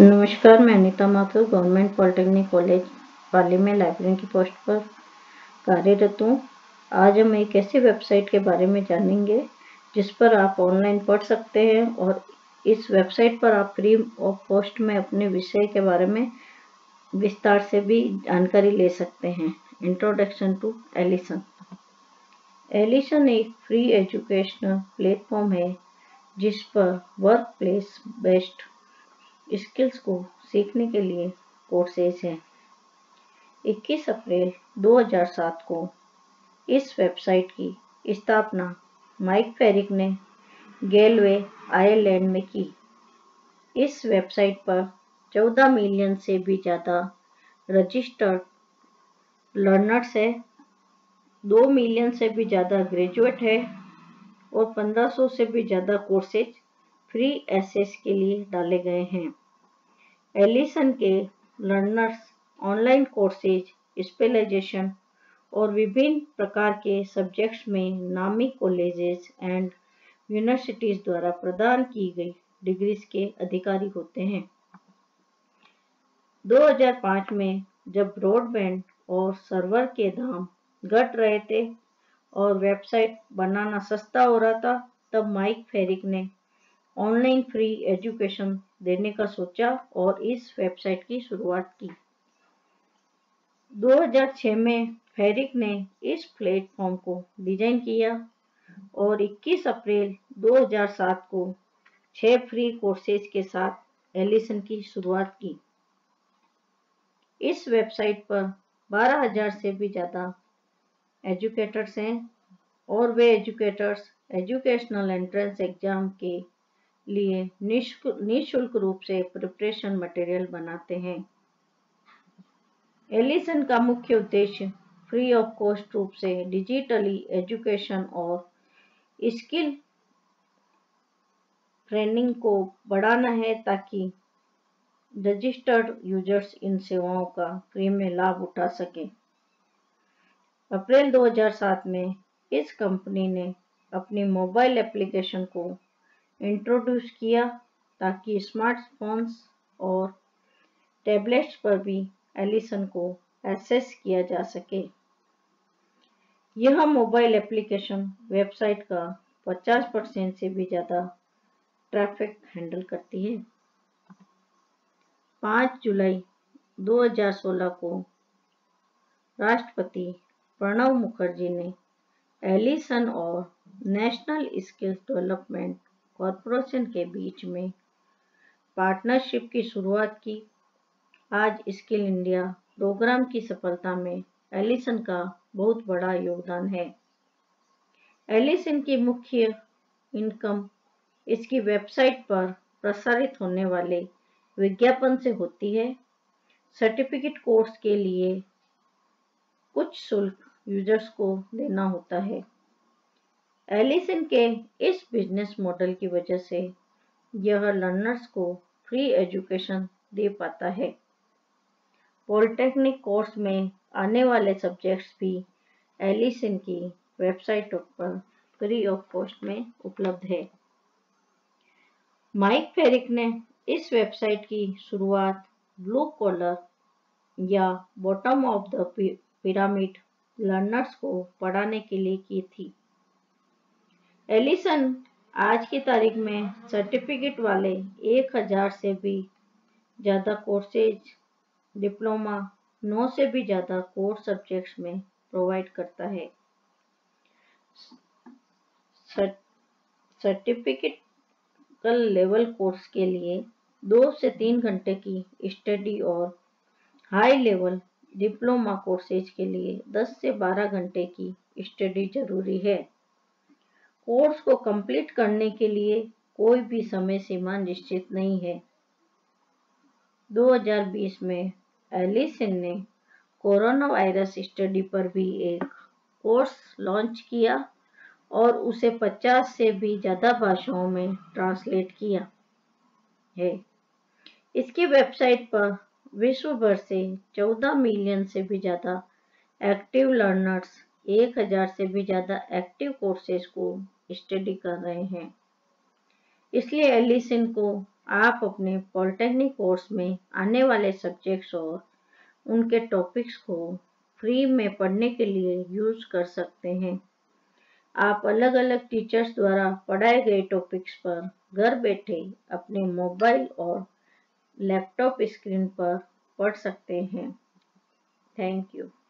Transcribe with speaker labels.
Speaker 1: नमस्कार, मैं Anita Mathur government polytechnic college Pali में लाइब्रेरियन की पोस्ट पर कार्यरत हूँ। आज हम एक ऐसी वेबसाइट के बारे में जानेंगे जिस पर आप ऑनलाइन पढ़ सकते हैं और इस वेबसाइट पर आप फ्री ऑफ कॉस्ट में अपने विषय के बारे में विस्तार से भी जानकारी ले सकते हैं। Introduction to Alison. एलिसन एक फ्री एजुकेशनल प्लेटफॉर्म है जिस पर वर्क प्लेस बेस्ड स्किल्स को सीखने के लिए कोर्सेज हैं। 21 अप्रैल 2007 को इस वेबसाइट की स्थापना माइक फेरिक ने गैलवे आयरलैंड में की। इस वेबसाइट पर 14 मिलियन से भी ज़्यादा रजिस्टर्ड लर्नर्स है, 2 मिलियन से भी ज़्यादा ग्रेजुएट है और 1500 से भी ज़्यादा कोर्सेज फ्री एक्सेस के लिए डाले गए हैं। एलिसन के लर्नर्स ऑनलाइन कोर्सेज, स्पेशलाइजेशन और विभिन्न प्रकार के सब्जेक्ट्स में नामी कॉलेजेस एंड यूनिवर्सिटीज द्वारा प्रदान की गई डिग्रीज के अधिकारी होते हैं। 2005 में जब ब्रॉडबैंड और सर्वर के दाम घट रहे थे और वेबसाइट बनाना सस्ता हो रहा था, तब माइक फेरिक ने ऑनलाइन फ्री एजुकेशन देने का सोचा और इस वेबसाइट की शुरुआत की। 2006 में फेरिक ने इस प्लेटफॉर्म को डिजाइन किया और 21 अप्रैल 2007 को 6 फ्री कोर्सेज के साथ एलिसन की शुरुआत की। इस वेबसाइट पर 12,000 से भी ज़्यादा एजुकेटर्स हैं और वे एजुकेटर्स एजुकेशनल एंट्रेंस एग्जाम के लिए निःशुल्क रूप से प्रिपरेशन मटेरियल बनाते हैं। एलिसन का मुख्य उद्देश्य फ्री ऑफ कॉस्ट रूप से डिजिटली एजुकेशन और स्किल ट्रेनिंग को बढ़ाना है ताकि रजिस्टर्ड यूजर्स इन सेवाओं का फ्री में लाभ उठा सकें। अप्रैल 2007 में इस कंपनी ने अपनी मोबाइल एप्लीकेशन को इंट्रोड्यूस किया ताकि स्मार्टफोन्स और टैबलेट्स पर भी एलिसन को एक्सेस किया जा सके। यह मोबाइल एप्लीकेशन वेबसाइट का 50% से भी ज़्यादा ट्रैफिक हैंडल करती है। 5 जुलाई 2016 को राष्ट्रपति प्रणब मुखर्जी ने एलिसन और नेशनल स्किल्स डेवलपमेंट कॉरपोरेशन के बीच में पार्टनरशिप की शुरुआत की। आज स्किल इंडिया प्रोग्राम की सफलता में एलिसन का बहुत बड़ा योगदान है। एलिसन की मुख्य इनकम इसकी वेबसाइट पर प्रसारित होने वाले विज्ञापन से होती है। सर्टिफिकेट कोर्स के लिए कुछ शुल्क यूजर्स को देना होता है। एलिसन के इस बिजनेस मॉडल की वजह से यह लर्नर्स को फ्री एजुकेशन दे पाता है। पॉलिटेक्निक कोर्स में आने वाले सब्जेक्ट्स भी एलिसन की वेबसाइट पर फ्री ऑफ कॉस्ट में उपलब्ध है। माइक फेरिक ने इस वेबसाइट की शुरुआत ब्लू कॉलर या bottom of the pyramid learners को पढ़ाने के लिए की थी। एलिसन आज की तारीख में सर्टिफिकेट वाले 1000 से भी ज़्यादा कोर्सेज, डिप्लोमा, 9 से भी ज़्यादा कोर्स सब्जेक्ट्स में प्रोवाइड करता है। सर्टिफिकेटल लेवल कोर्स के लिए 2 से 3 घंटे की स्टडी और हाई लेवल डिप्लोमा कोर्सेज के लिए 10 से 12 घंटे की स्टडी जरूरी है। कोर्स को कंप्लीट करने के लिए कोई भी समय सीमा निश्चित नहीं है। 2020 में एलिसन ने कोरोना वायरस स्टडी पर भी एक कोर्स लॉन्च किया और उसे 50 से भी ज़्यादा भाषाओं में ट्रांसलेट किया है। इसकी वेबसाइट पर विश्व भर से 14 मिलियन से भी ज़्यादा एक्टिव लर्नर्स 1000 से भी ज़्यादा एक्टिव कोर्सेज को स्टडी कर रहे हैं। इसलिए एलिसन को आप अपने पॉलिटेक्निक कोर्स में आने वाले सब्जेक्ट्स और उनके टॉपिक्स को फ्री में पढ़ने के लिए यूज कर सकते हैं। आप अलग अलग टीचर्स द्वारा पढ़ाए गए टॉपिक्स पर घर बैठे अपने मोबाइल और लैपटॉप स्क्रीन पर पढ़ सकते हैं। Thank you.